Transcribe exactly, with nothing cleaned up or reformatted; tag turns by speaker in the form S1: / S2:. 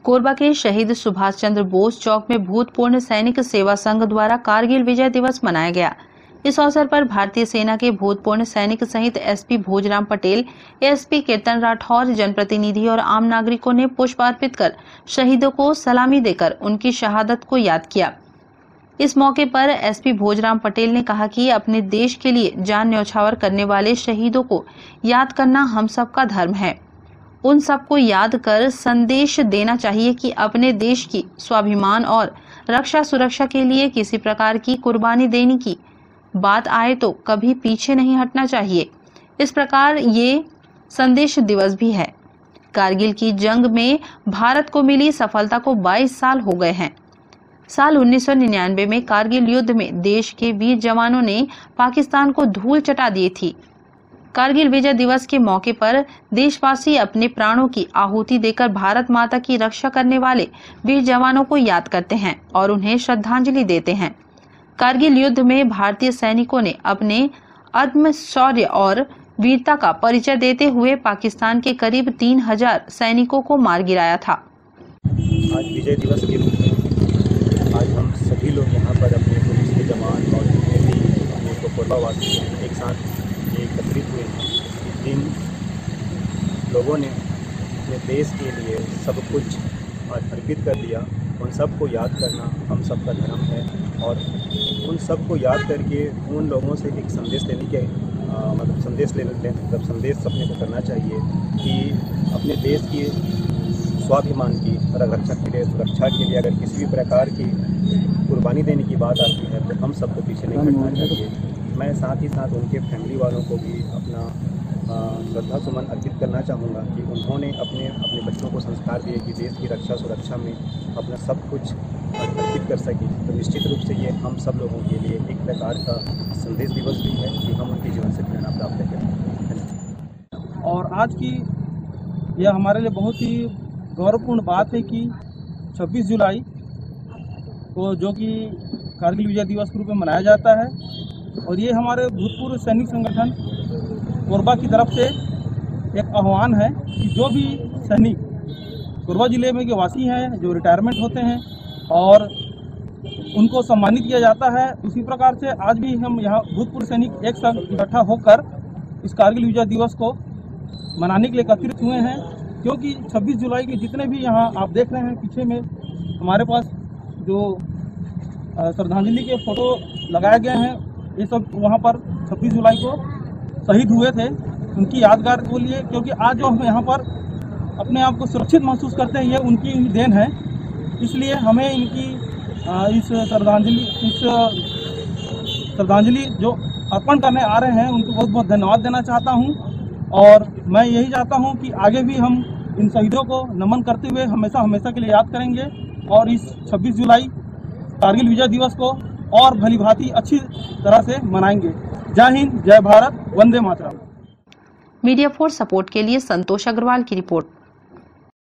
S1: कोरबा के शहीद सुभाष चंद्र बोस चौक में भूतपूर्व सैनिक सेवा संघ द्वारा कारगिल विजय दिवस मनाया गया। इस अवसर पर भारतीय सेना के भूतपूर्व सैनिक सहित एसपी भोजराम पटेल, एएसपी कीर्तन राठौर, जनप्रतिनिधि और आम नागरिकों ने पुष्प अर्पित कर शहीदों को सलामी देकर उनकी शहादत को याद किया। इस मौके पर एसपी भोजराम पटेल ने कहा कि अपने देश के लिए जान न्यौछावर करने वाले शहीदों को याद करना हम सबका धर्म है। उन सबको याद कर संदेश देना चाहिए कि अपने देश की स्वाभिमान और रक्षा सुरक्षा के लिए किसी प्रकार की कुर्बानी देने की बात आए तो कभी पीछे नहीं हटना चाहिए। इस प्रकार ये संदेश दिवस भी है। कारगिल की जंग में भारत को मिली सफलता को बाईस साल हो गए हैं। साल उन्नीस सौ निन्यानवे में कारगिल युद्ध में देश के वीर जवानों ने पाकिस्तान को धूल चटा दी थी। कारगिल विजय दिवस के मौके पर देशवासी अपने प्राणों की आहुति देकर भारत माता की रक्षा करने वाले वीर जवानों को याद करते हैं और उन्हें श्रद्धांजलि देते हैं। कारगिल युद्ध में भारतीय सैनिकों ने अपने अदम्य शौर्य और वीरता का परिचय देते हुए पाकिस्तान के करीब तीन हजार सैनिकों को मार गिराया था।
S2: आज विजय दिवस के रूप में आज हम सभी लोग यहाँ पर अपने पुलिस के जवान और अपने कोरबावासी एक साथ एकत्रित हुए हैं। इन लोगों ने अपने देश के लिए सब कुछ अर्पित कर दिया। उन सबको याद करना हम सबका धर्म है और उन सबको याद करके उन लोगों से एक संदेश देने के मतलब संदेश लेने मतलब संदेश अपने को करना चाहिए कि अपने देश की स्वाभिमान की रक्षा के लिए सुरक्षा के लिए अगर किसी भी प्रकार की कुर्बानी देने की बात आती है तो हम सबको पीछे नहीं हटना चाहिए। मैं साथ ही साथ उनके फैमिली वालों को भी अपना श्रद्धा सुमन अर्पित करना चाहूँगा कि उन्होंने अपने अपने बच्चों को संस्कार दिए कि देश की रक्षा सुरक्षा में अपना सब कुछ अर्पित कर सके। तो निश्चित रूप से ये हम सब लोगों के लिए एक प्रकार का संदेश दिवस भी है कि हम उनके जीवन से प्रेरणा प्राप्त करें।
S3: और आज की यह हमारे लिए बहुत ही गौरवपूर्ण बात है कि छब्बीस जुलाई को जो कि कारगिल विजय दिवस के रूप में मनाया जाता है और ये हमारे भूतपूर्व सैनिक संगठन कोरबा की तरफ से एक आह्वान है कि जो भी सैनिक कोरबा जिले में के वासी हैं जो रिटायरमेंट होते हैं और उनको सम्मानित किया जाता है, उसी प्रकार से आज भी हम यहाँ भूतपूर्व सैनिक एक साथ इकट्ठा होकर इस कारगिल विजय दिवस को मनाने के लिए एकत्रित हुए हैं। क्योंकि छब्बीस जुलाई के जितने भी यहाँ आप देख रहे हैं पीछे में हमारे पास जो श्रद्धांजलि के फोटो लगाए गए हैं, ये सब वहाँ पर छब्बीस जुलाई को शहीद हुए थे उनकी यादगार के लिए। क्योंकि आज जो हम यहाँ पर अपने आप को सुरक्षित महसूस करते हैं ये उनकी देन है। इसलिए हमें इनकी इस श्रद्धांजलि इस श्रद्धांजलि जो अर्पण करने आ रहे हैं उनको बहुत बहुत धन्यवाद देना चाहता हूँ। और मैं यही चाहता हूँ कि आगे भी हम इन शहीदों को नमन करते हुए हमेशा हमेशा के लिए याद करेंगे और इस छब्बीस जुलाई कारगिल विजय दिवस को और भली भांति अच्छी तरह से मनाएंगे। जय हिंद, जय भारत, वंदे मातरम।
S1: मीडिया फोर्स सपोर्ट के लिए संतोष अग्रवाल की रिपोर्ट।